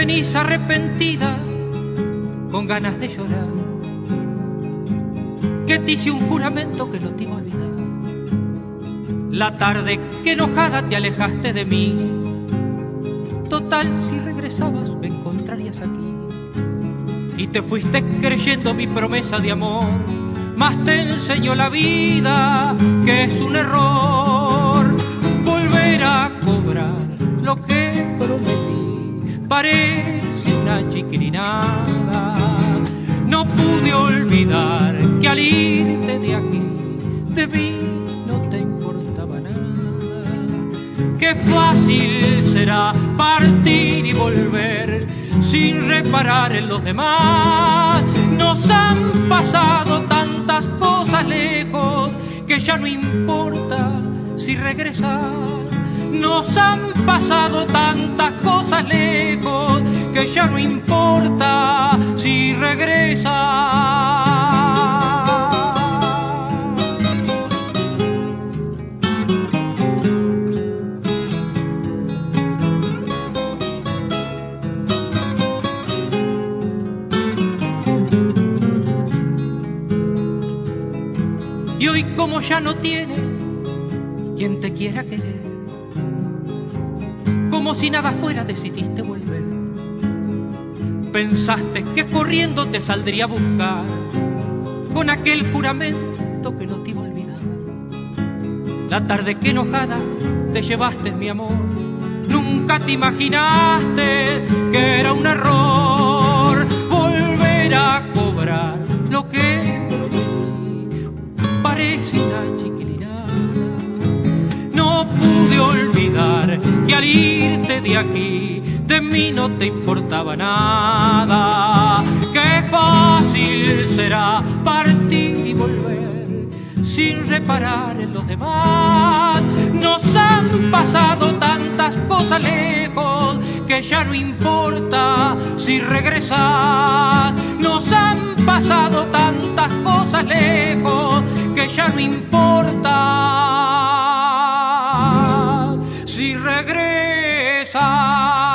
venís arrepentida con ganas de llorar, que te hice un juramento que no te iba a olvidar. La tarde que enojada te alejaste de mí, total si regresabas me encontrarías aquí. Y te fuiste creyendo mi promesa de amor, mas te enseñó la vida que es un error volver a cobrar lo que prometí. Parece una chiquilinada, no pude olvidar que al irte de aquí de mí no te importaba nada. Qué fácil será partir y volver sin reparar en los demás. Nos han pasado tantas cosas lejos que ya no importa si regresar. Nos han pasado tantas cosas lejos que ya no importa si regresar. Y hoy como ya no tiene quien te quiera querer, como si nada fuera decidiste volver. Pensaste que corriendo te saldría a buscar con aquel juramento que no te iba a olvidar. La tarde que enojada te llevaste mi amor, nunca te imaginaste que era un error volver a cobrar lo que parece una chiquilinada. No pude olvidar que al irte de aquí de mí no te importaba nada. Qué fácil será partir y volver sin reparar en los demás. Nos han pasado tantas cosas lejos que ya no importa si regresas. Nos han pasado tantas cosas lejos que ya no importa si regresas.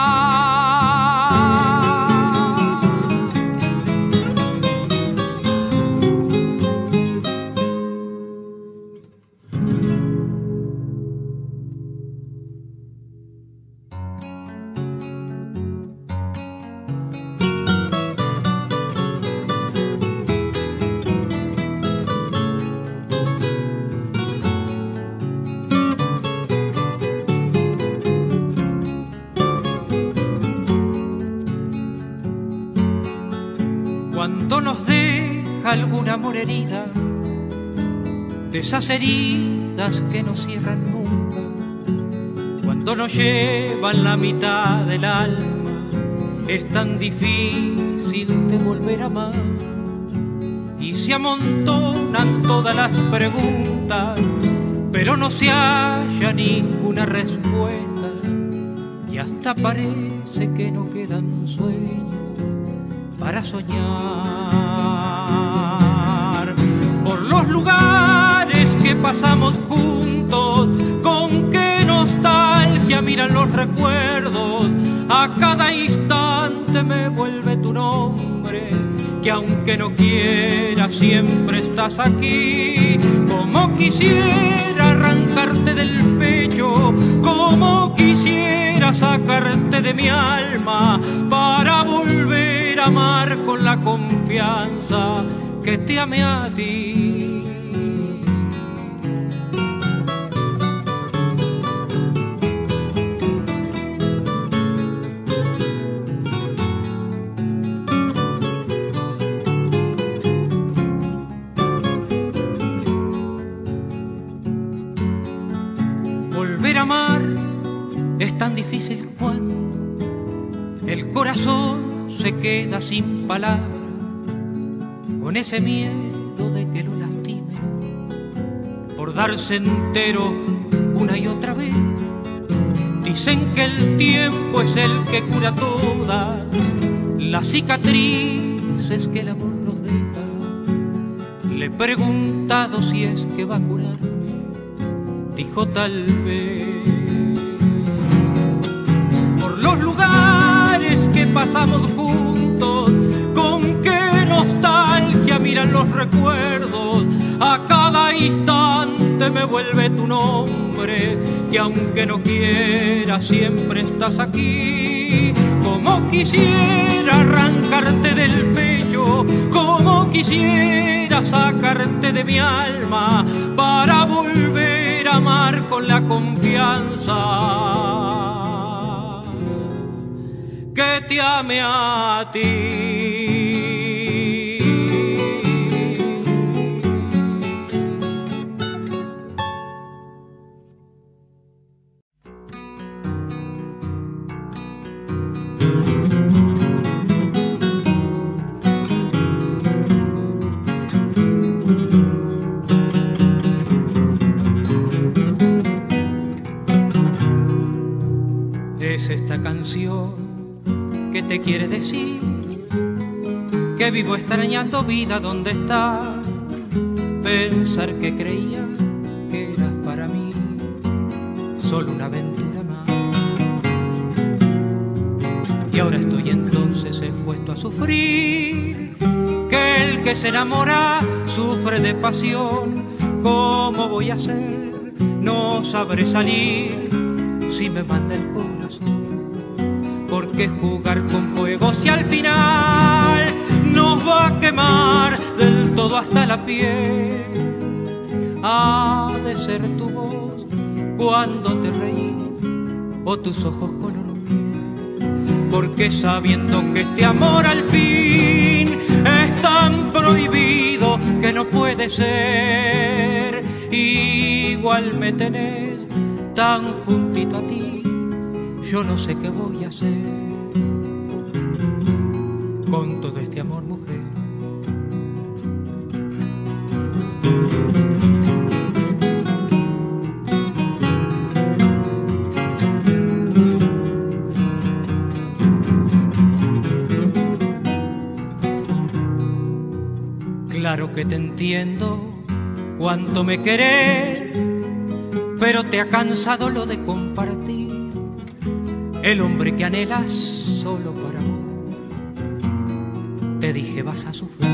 Cuando nos deja algún amor herida, de esas heridas que no cierran nunca, cuando nos llevan la mitad del alma, es tan difícil de volver a amar. Y se amontonan todas las preguntas, pero no se halla ninguna respuesta, y hasta parece que no quedan sueños para soñar. Por los lugares que pasamos juntos, con qué nostalgia miran los recuerdos. A cada instante me vuelve tu nombre, que aunque no quiera siempre estás aquí. Como quisiera arrancarte del pecho, como quisiera sacarte de mi alma, para volver a amar con la confianza que te amé a ti. Volver a amar es tan difícil cuando el corazón se queda sin palabras, con ese miedo de que lo lastime, por darse entero una y otra vez. Dicen que el tiempo es el que cura todas las cicatrices que el amor nos deja. Le he preguntado si es que va a curarme, dijo tal vez. Por los lugares que pasamos juntos, con qué nostalgia miran los recuerdos. A cada instante me vuelve tu nombre, que aunque no quiera siempre estás aquí. Como quisiera arrancarte del pecho, como quisiera sacarte de mi alma, para volver a amar con la confianza que te ame a ti. Es esta canción que te quiere decir que vivo extrañando vida donde estás. Pensar que creía que eras para mí solo una aventura más, y ahora estoy entonces expuesto a sufrir. Que el que se enamora sufre de pasión. ¿Cómo voy a hacer? No sabré salir si me manda el corazón. ¿Por qué jugar con fuego si al final nos va a quemar del todo hasta la piel? Ha de ser tu voz cuando te reí, o tus ojos color miel. Porque sabiendo que este amor al fin es tan prohibido que no puede ser, igual me tenés tan juntito a ti, yo no sé qué voy a hacer con todo este amor, mujer. Claro que te entiendo cuánto me querés, pero te ha cansado lo de compartir el hombre que anhelas solo para vos. Te dije vas a sufrir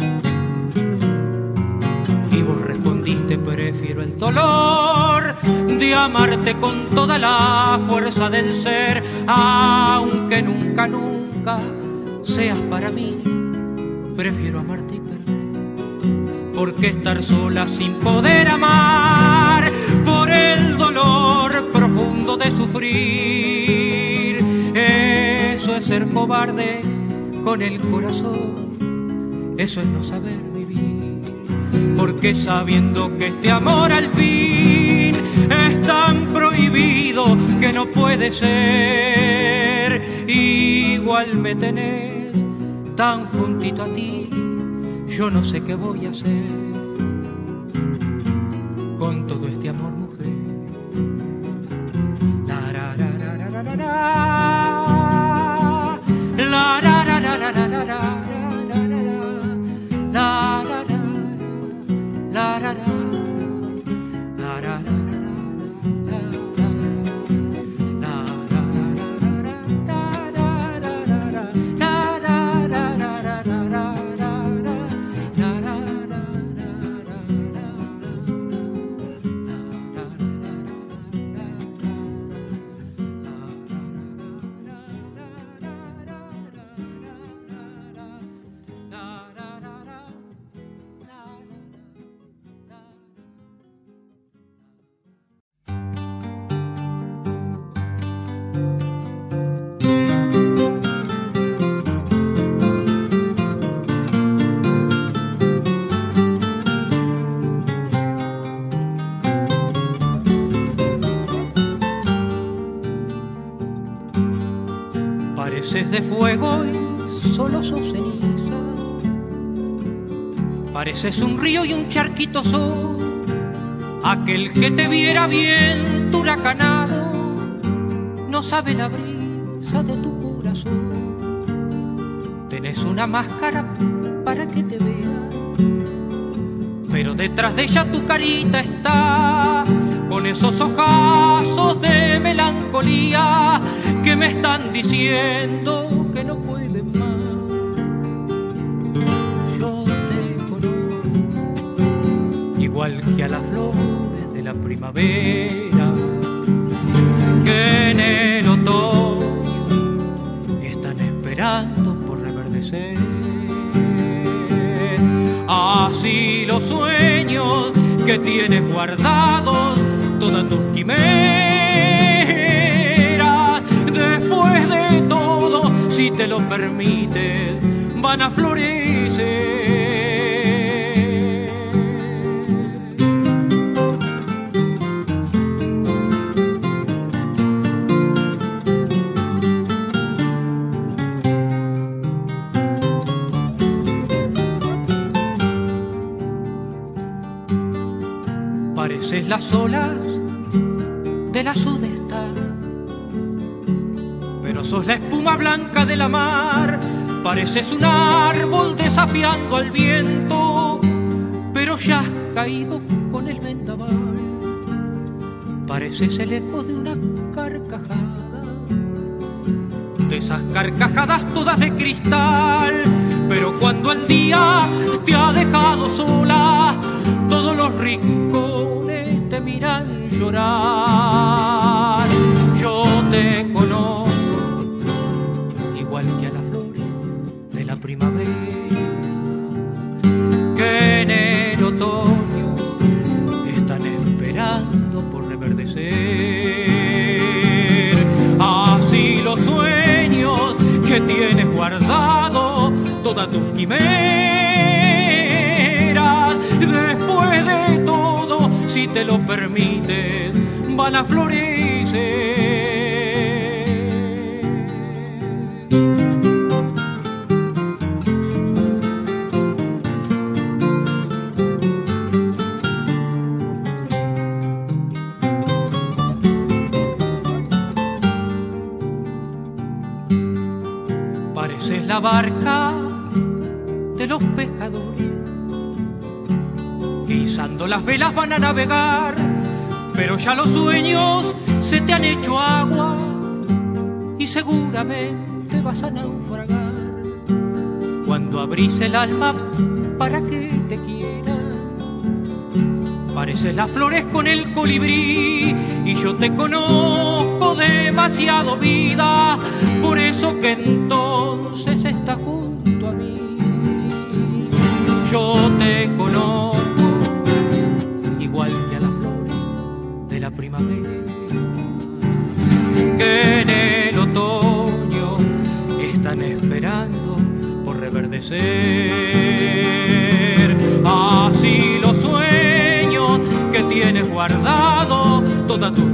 y vos respondiste prefiero el dolor de amarte con toda la fuerza del ser, aunque nunca, nunca seas para mí. Prefiero amarte y perder, porque estar sola sin poder amar, por el dolor profundo de sufrir, eso es ser cobarde con el corazón, eso es no saber vivir. Porque sabiendo que este amor al fin es tan prohibido que no puede ser, igual me tenés tan juntito a ti, yo no sé qué voy a hacer con todo este amor, mujer. La ra ra ra ra ra ra la ra ra ra ra ra ra ra la ra ra la ra ra la ra ra de fuego y solo sos ceniza. Pareces un río y un charquito sos, aquel que te viera bien tu huracanado no sabe la brisa de tu corazón. Tenés una máscara para que te vean, pero detrás de ella tu carita está, con esos ojazos de melancolía que me están diciendo que no pueden más. Yo te conozco igual que a las flores de la primavera, que en el otoño están esperando por reverdecer. Así los sueños que tienes guardados, todas tus quimeras, después de todo, si te lo permites, van a florecer. Pareces las olas de la sudestada, pero sos la espuma blanca de la mar. Pareces un árbol desafiando al viento, pero ya has caído con el vendaval. Pareces el eco de una carcajada, de esas carcajadas todas de cristal. Pero cuando el día te ha dejado sola, todos los rincones te miran llorar. Yo te conozco igual que a las flores de la primavera, que en el otoño están esperando por reverdecer. Así los sueños que tienes guardados, todas tus quimeras, después de todo, si te lo permites, van a florecer. Pareces la barca de los pescadores que izando las velas van a navegar, pero ya los sueños se te han hecho agua y seguramente vas a naufragar cuando abrís el alma para que te quieran. Pareces las flores con el colibrí y yo te conozco demasiado, vida, por eso que entonces estás junto a mí. Yo te conozco igual que a las flores de la primavera, que en el otoño están esperando por reverdecer. Así los sueños que tienes guardado, todas tus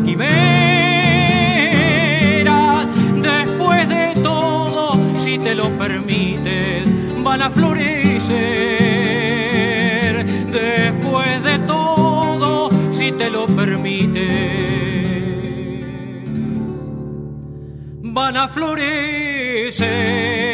quimeras, después de todo, si te lo permites, van a florecer. Después de todo, si te lo permites, van a florecer.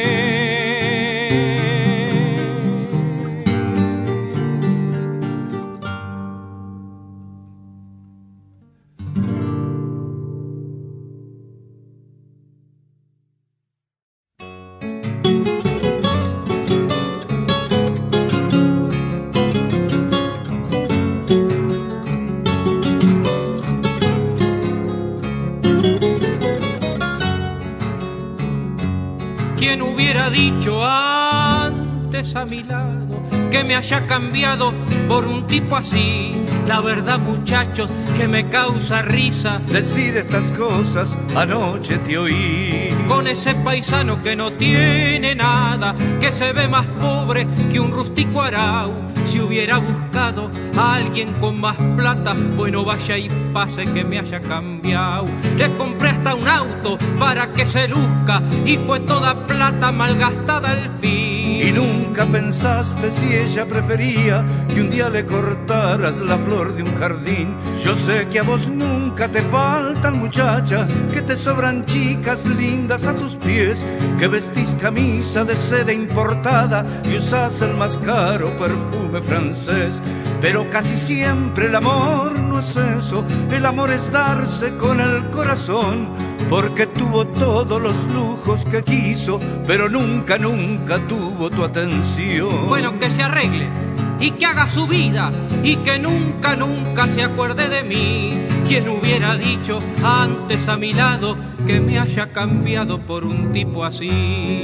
¿Quién hubiera dicho antes a mi lado que me haya cambiado por un tipo así? La verdad, muchachos, que me causa risa decir estas cosas. Anoche te oí con ese paisano que no tiene nada, que se ve más pobre que un rústico arau. Si hubiera buscado a alguien con más plata, bueno, vaya y pase que me haya cambiado. Le compré hasta un auto para que se luzca y fue toda plata malgastada al fin. Y nunca pensaste si ella prefería que un día le cortaras la flor de un jardín. Yo sé que a vos nunca te faltan muchachas, que te sobran chicas lindas a tus pies, que vestís camisa de seda importada y usás el más caro perfume francés. Pero casi siempre el amor no es eso, el amor es darse con el corazón, porque tuvo todos los lujos que quiso, pero nunca, nunca tuvo tu atención. Bueno, que se arregle y que haga su vida y que nunca, nunca se acuerde de mí. ¿Quién hubiera dicho antes a mi lado que me haya cambiado por un tipo así?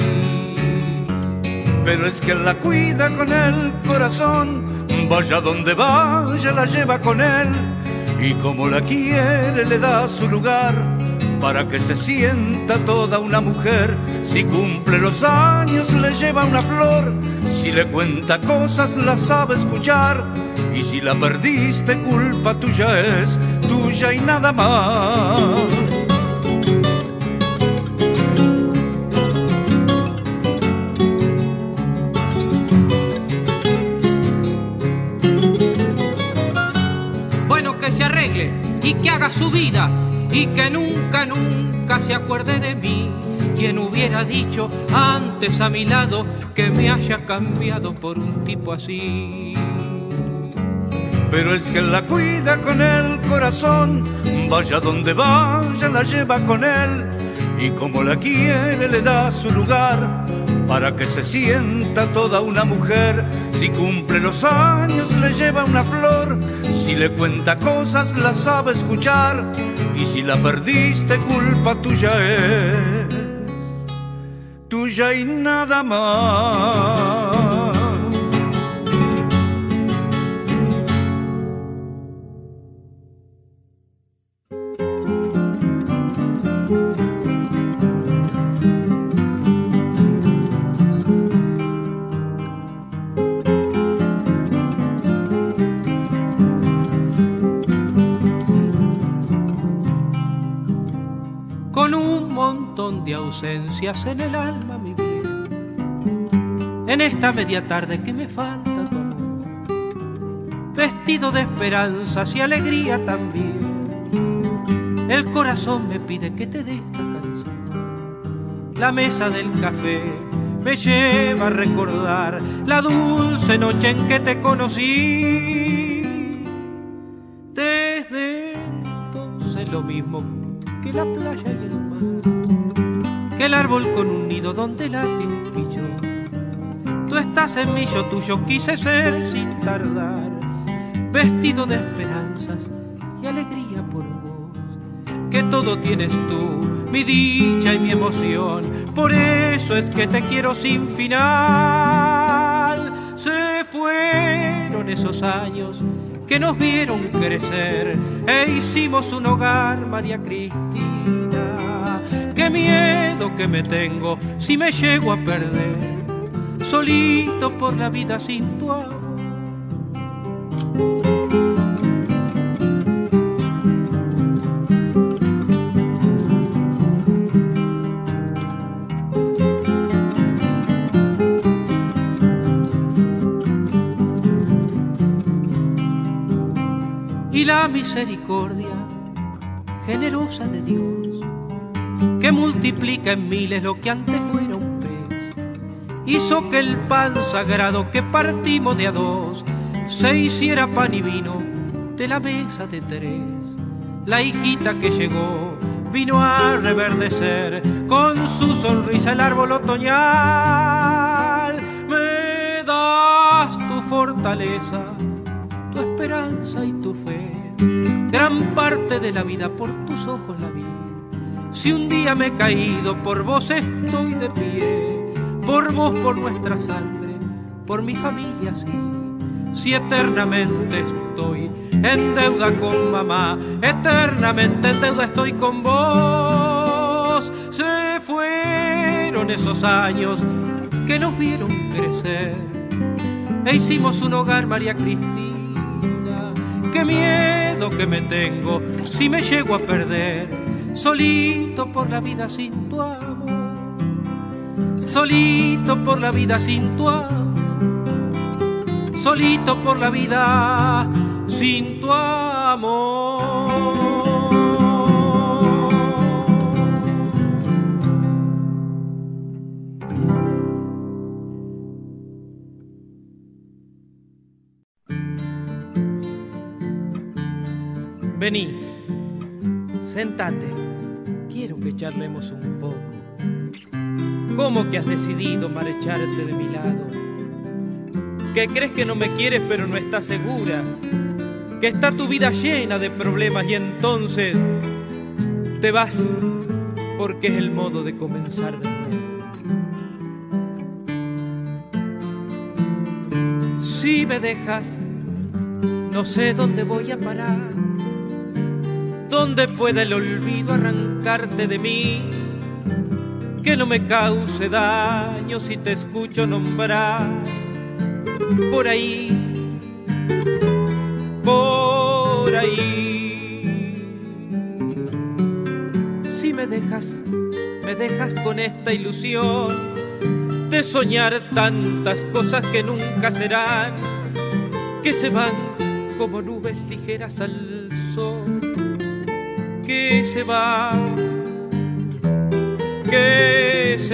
Pero es que él la cuida con el corazón, vaya donde vaya la lleva con él, y como la quiere le da su lugar para que se sienta toda una mujer. Si cumple los años le lleva una flor, si le cuenta cosas la sabe escuchar, y si la perdiste culpa tuya es, tuya y nada más. Bueno, que se arregle y que haga su vida y que nunca, nunca se acuerde de mí. ¿Quién hubiera dicho antes a mi lado que me haya cambiado por un tipo así? Pero es que él la cuida con el corazón, vaya donde vaya la lleva con él, y como la quiere le da su lugar para que se sienta toda una mujer. Si cumple los años le lleva una flor, si le cuenta cosas la sabe escuchar, y si la perdiste culpa tuya es, tuya y nada más. De ausencias en el alma, mi bien, en esta media tarde que me falta tu amor, vestido de esperanzas y alegría también, el corazón me pide que te dé esta canción. La mesa del café me lleva a recordar la dulce noche en que te conocí. Desde entonces lo mismo que la playa y el mar, que el árbol con un nido donde late un pillo. Tú estás en mí, yo tuyo quise ser sin tardar, vestido de esperanzas y alegría por vos, que todo tienes tú, mi dicha y mi emoción. Por eso es que te quiero sin final. Se fueron esos años que nos vieron crecer e hicimos un hogar, María Cristina. Qué miedo que me tengo si me llego a perder, solito por la vida sin tu amor. Y la misericordia generosa de Dios, que multiplica en miles lo que antes fuera un pez, hizo que el pan sagrado que partimos de a dos se hiciera pan y vino de la mesa de tres. La hijita que llegó vino a reverdecer con su sonrisa el árbol otoñal. Me das tu fortaleza, tu esperanza y tu fe, gran parte de la vida por tus ojos la vi. Si un día me he caído, por vos estoy de pie, por vos, por nuestra sangre, por mi familia, sí. Si eternamente estoy en deuda con mamá, eternamente en deuda estoy con vos. Se fueron esos años que nos vieron crecer e hicimos un hogar, María Cristina. Qué miedo que me tengo si me llego a perder, solito por la vida sin tu amor, solito por la vida sin tu amor, solito por la vida sin tu amor. Vení, sentate. quiero que charlemos un poco. ¿Cómo que has decidido marcharte de mi lado? ¿Que crees que no me quieres pero no estás segura? ¿Que está tu vida llena de problemas y entonces te vas porque es el modo de comenzar de nuevo? Si me dejas, no sé dónde voy a parar, dónde pueda el olvido arrancarte de mí, que no me cause daño si te escucho nombrar por ahí, por ahí. Si me dejas con esta ilusión de soñar tantas cosas que nunca serán, que se van como nubes ligeras al sol, que se van, que se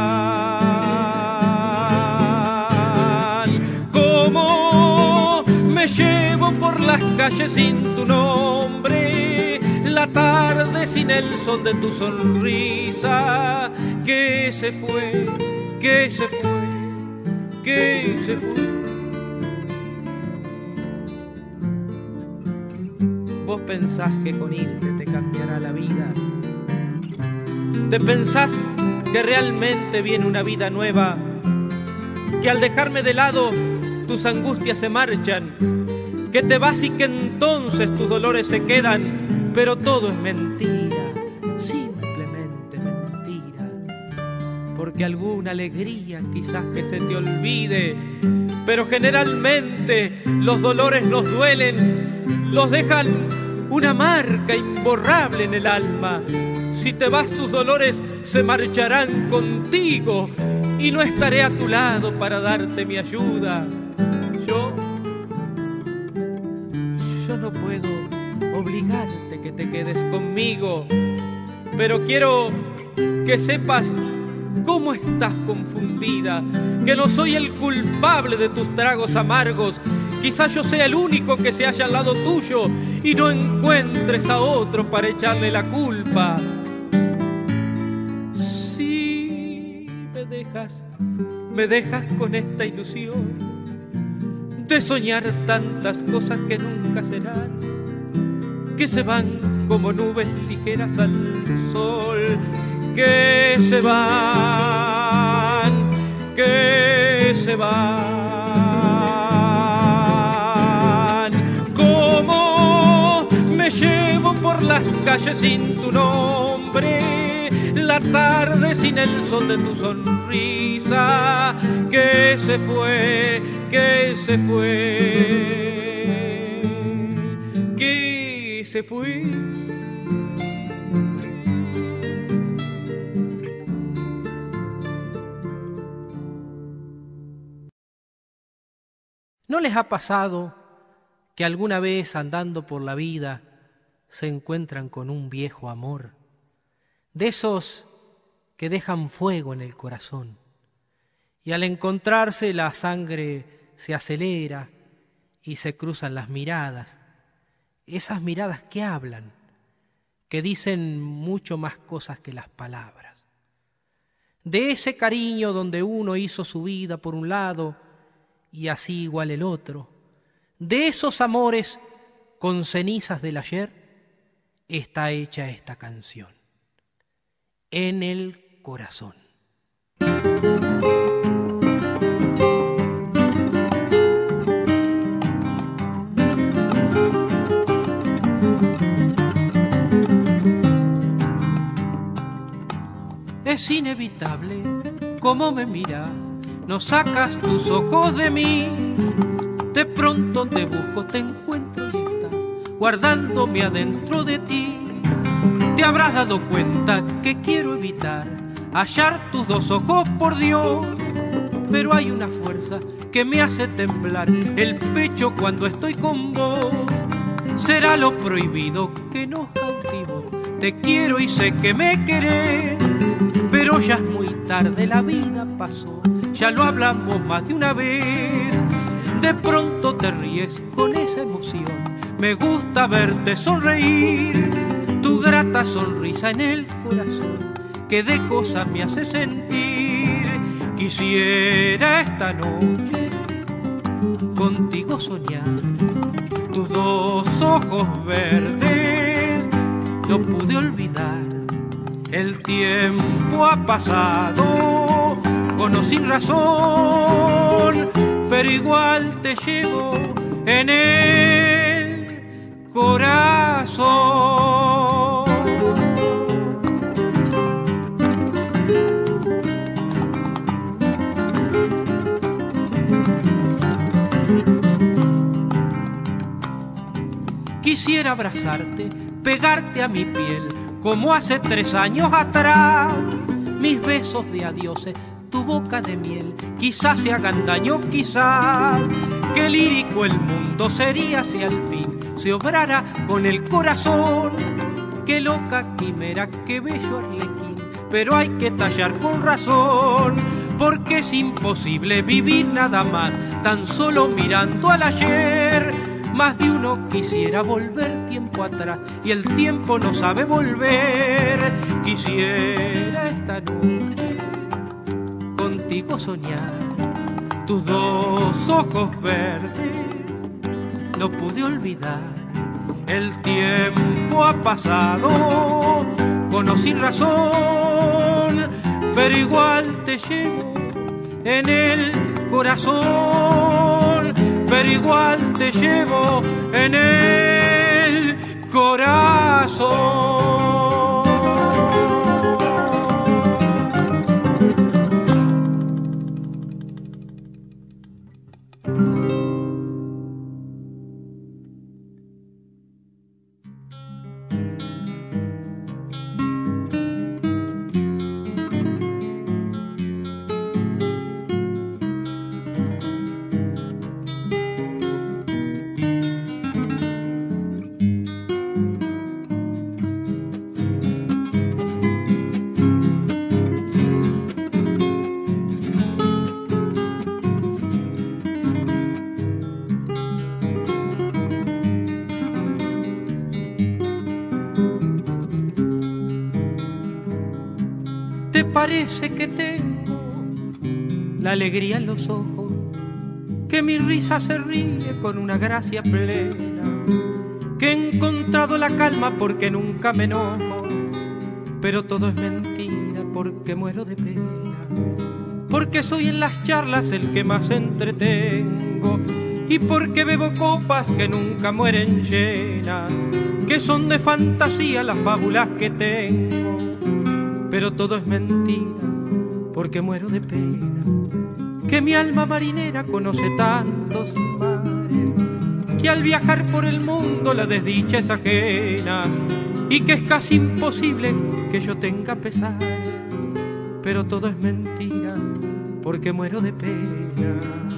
van. Como me llevo por las calles sin tu nombre, la tarde sin el sol de tu sonrisa, que se fue, que se fue, que se fue. Vos pensás que con irte te cambiará la vida. ¿Te pensás que realmente viene una vida nueva? Que al dejarme de lado tus angustias se marchan, que te vas y que entonces tus dolores se quedan, pero todo es mentira, simplemente mentira. Porque alguna alegría quizás que se te olvide, pero generalmente los dolores nos duelen, los dejan una marca imborrable en el alma. Si te vas, tus dolores se marcharán contigo y no estaré a tu lado para darte mi ayuda. Yo no puedo obligarte que te quedes conmigo, pero quiero que sepas cómo estás confundida, que no soy el culpable de tus tragos amargos. Quizás yo sea el único que se halla al lado tuyo y no encuentres a otro para echarle la culpa. Si me dejas con esta ilusión de soñar tantas cosas que nunca serán, que se van como nubes ligeras al sol, que se van, que se van. Como me llevo por las calles sin tu nombre, la tarde sin el sol de tu sonrisa, que se fue, que se fue, que se fue. ¿No les ha pasado que alguna vez andando por la vida se encuentran con un viejo amor, de esos que dejan fuego en el corazón, y al encontrarse la sangre se acelera y se cruzan las miradas, esas miradas que hablan, que dicen mucho más cosas que las palabras? De ese cariño donde uno hizo su vida por un lado y así igual el otro, de esos amores con cenizas del ayer, está hecha esta canción, En el corazón. Es inevitable cómo me miras, no sacas tus ojos de mí. De pronto te busco, te encuentro y estás guardándome adentro de ti. Te habrás dado cuenta que quiero evitar hallar tus dos ojos, por Dios, pero hay una fuerza que me hace temblar el pecho cuando estoy con vos. Será lo prohibido que nos cautivó. Te quiero y sé que me querés, pero ya es muy tarde, la vida pasó, ya lo hablamos más de una vez. De pronto te ríes con esa emoción, me gusta verte sonreír. tu grata sonrisa en el corazón, que de cosas me hace sentir. Quisiera esta noche contigo soñar, tus dos ojos verdes no pude olvidar. El tiempo ha pasado con o sin razón, pero igual te llevo en el corazón. Quisiera abrazarte, pegarte a mi piel, como hace 3 años atrás. Mis besos de adioses, tu boca de miel, quizás se hagan daño, quizás. Qué lírico el mundo sería si al fin se obrara con el corazón. Qué loca quimera, qué bello arlequín, pero hay que tallar con razón, porque es imposible vivir nada más, tan solo mirando al ayer. Más de uno quisiera volver tiempo atrás y el tiempo no sabe volver. Quisiera esta noche contigo soñar, tus dos ojos verdes no pude olvidar. El tiempo ha pasado con o sin razón, pero igual te llevo en el corazón, pero igual te llevo en el corazón. Parece que tengo la alegría en los ojos, que mi risa se ríe con una gracia plena, que he encontrado la calma porque nunca me enojo, pero todo es mentira porque muero de pena, porque soy en las charlas el que más entretengo y porque bebo copas que nunca mueren llenas, que son de fantasía las fábulas que tengo. Pero todo es mentira, porque muero de pena, que mi alma marinera conoce tantos mares, que al viajar por el mundo la desdicha es ajena, y que es casi imposible que yo tenga pesares. Pero todo es mentira, porque muero de pena.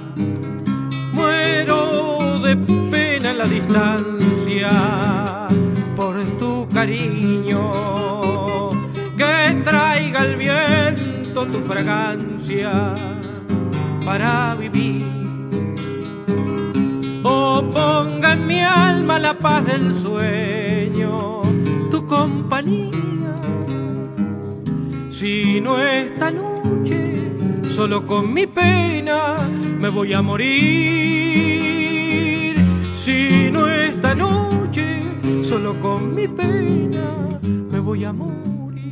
Muero de pena en la distancia por tu cariño, que traiga el viento tu fragancia para vivir, o ponga en mi alma la paz del sueño, tu compañía. Si no esta noche, solo con mi pena me voy a morir. Si no esta noche, solo con mi pena me voy a morir.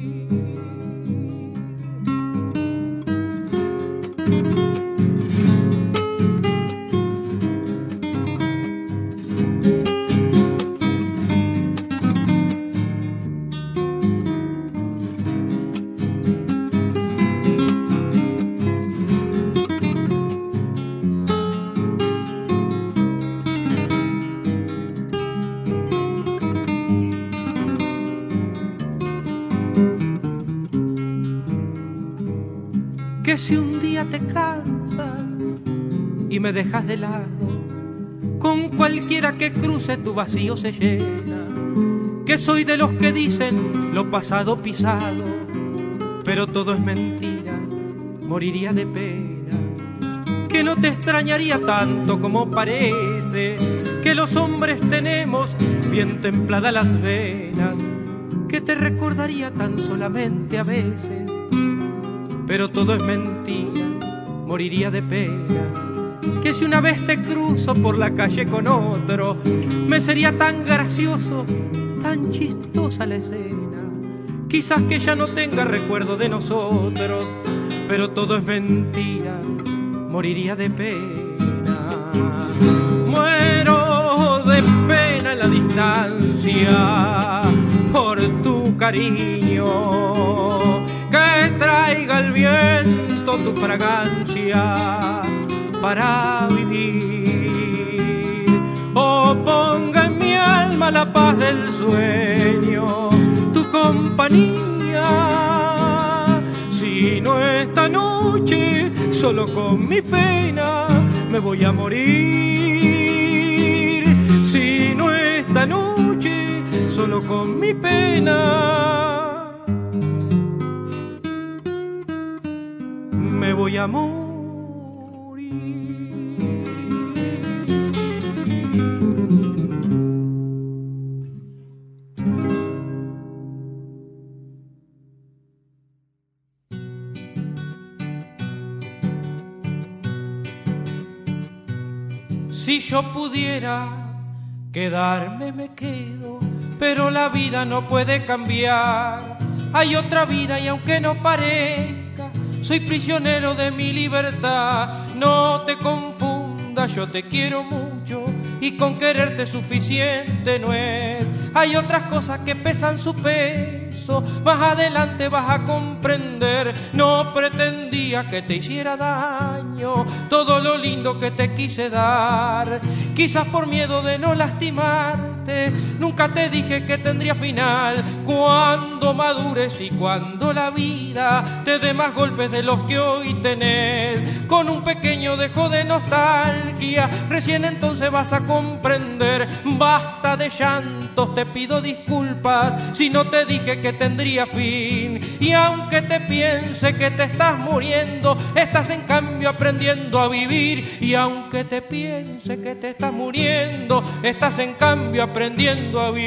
Que si un día te cansas y me dejas de lado, con cualquiera que cruce tu vacío se llena. Que soy de los que dicen lo pasado pisado, pero todo es mentira, moriría de pena. Que no te extrañaría tanto como parece, que los hombres tenemos bien templadas las venas, que te recordaría tan solamente a veces. Pero todo es mentira, moriría de pena, que si una vez te cruzo por la calle con otro, me sería tan gracioso, tan chistosa la escena. Quizás que ya no tenga recuerdo de nosotros, pero todo es mentira, moriría de pena. Muero de pena en la distancia por tu cariño, que traiga el viento tu fragancia para vivir, o ponga en mi alma la paz del sueño, tu compañía. Si no esta noche, solo con mi pena me voy a morir. Si no esta noche, solo con mi pena me voy a morir. Si yo pudiera quedarme, me quedo, pero la vida no puede cambiar. Hay otra vida y aunque no parezca, soy prisionero de mi libertad. No te confundas, yo te quiero mucho y con quererte suficiente no es. Hay otras cosas que pesan su peso, más adelante vas a comprender. No pretendía que te hiciera daño todo lo lindo que te quise dar. Quizás por miedo de no lastimarte, nunca te dije que tendría final. Cuando madures y cuando la vida te dé más golpes de los que hoy tenés, con un pequeño dejo de nostalgia, recién entonces vas a comprender. Basta de llantos, te pido disculpas si no te dije que tendría fin. Y aunque te piense que te estás muriendo, estás en cambio aprendiendo a vivir. Y aunque te piense que te estás muriendo, estás en cambio aprendiendo a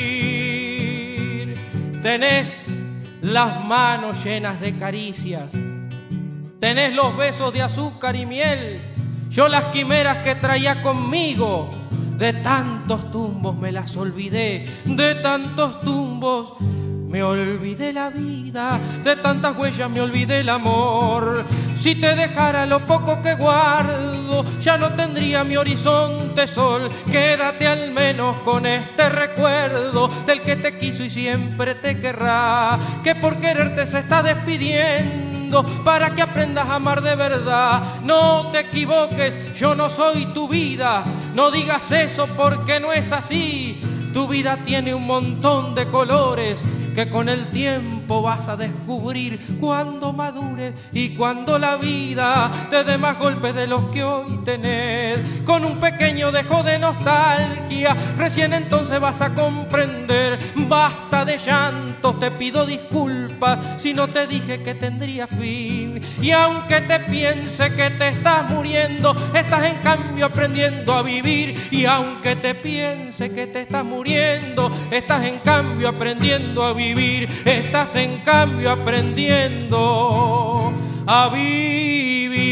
vivir. Tenés las manos llenas de caricias, tenés los besos de azúcar y miel. Yo las quimeras que traía conmigo, de tantos tumbos me las olvidé, de tantos tumbos me olvidé la vida, de tantas huellas me olvidé el amor. Si te dejara lo poco que guardo, ya no tendría mi horizonte sol. Quédate al menos con este recuerdo del que te quiso y siempre te querrá, que por quererte se está despidiendo para que aprendas a amar de verdad. No te equivoques, yo no soy tu vida, no digas eso porque no es así. Tu vida tiene un montón de colores que con el tiempo vas a descubrir cuando madures y cuando la vida te dé más golpes de los que hoy tenés. Con un pequeño dejo de nostalgia, recién entonces vas a comprender. Basta de llantos, te pido disculpas si no te dije que tendría fin. Y aunque te piense que te estás muriendo, estás en cambio aprendiendo a vivir. Y aunque te piense que te estás muriendo, estás en cambio aprendiendo a vivir. Estás en cambio aprendiendo a vivir.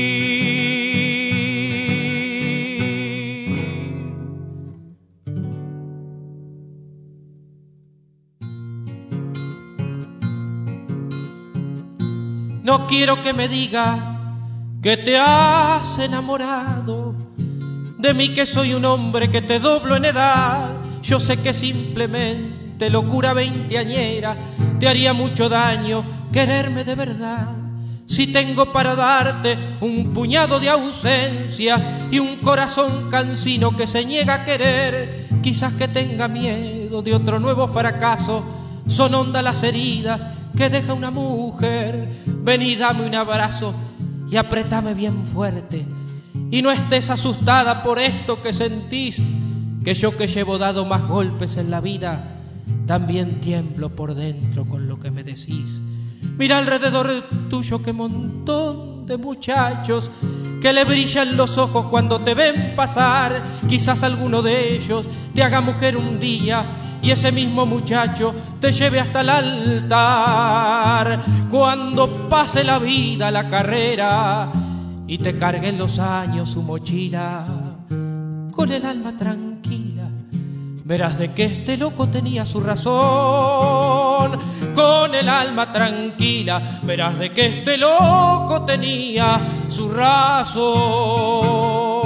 No quiero que me digas que te has enamorado de mí, que soy un hombre que te doblo en edad. Yo sé que simplemente locura veinteañera, te haría mucho daño quererme de verdad. Si tengo para darte un puñado de ausencia y un corazón cansino que se niega a querer, quizás que tenga miedo de otro nuevo fracaso. Son hondas las heridas que deja una mujer. Ven y dame un abrazo y apretame bien fuerte, y no estés asustada por esto que sentís, que yo que llevo dado más golpes en la vida, también tiemblo por dentro con lo que me decís. Mira alrededor tuyo qué montón de muchachos que le brillan los ojos cuando te ven pasar. Quizás alguno de ellos te haga mujer un día y ese mismo muchacho te lleve hasta el altar. Cuando pase la vida, la carrera, y te carguen los años su mochila, con el alma tranquila, verás de que este loco tenía su razón. Con el alma tranquila, verás de que este loco tenía su razón.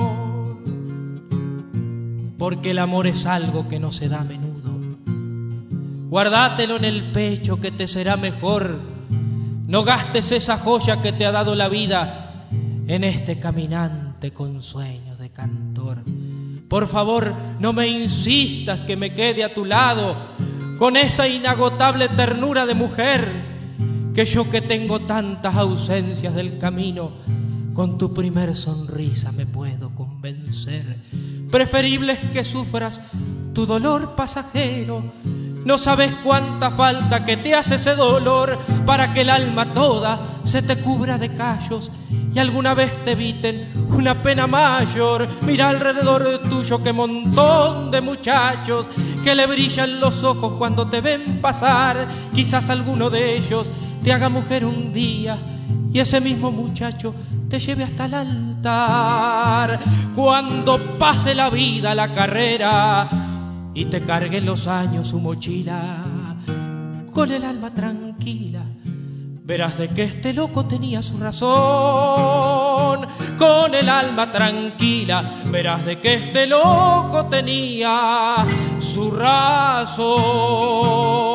Porque el amor es algo que no se da a menudo. Guardátelo en el pecho que te será mejor. No gastes esa joya que te ha dado la vida en este caminante con sueños de cantor. Por favor, no me insistas que me quede a tu lado con esa inagotable ternura de mujer, que yo que tengo tantas ausencias del camino, con tu primer sonrisa me puedo convencer. Preferible es que sufras tu dolor pasajero. No sabes cuánta falta que te hace ese dolor para que el alma toda se te cubra de callos y alguna vez te eviten una pena mayor. Mira alrededor tuyo qué montón de muchachos que le brillan los ojos cuando te ven pasar. Quizás alguno de ellos te haga mujer un día y ese mismo muchacho te lleve hasta el altar. Cuando pase la vida, la carrera, y te carguen los años su mochila, con el alma tranquila, verás de que este loco tenía su razón. Con el alma tranquila, verás de que este loco tenía su razón.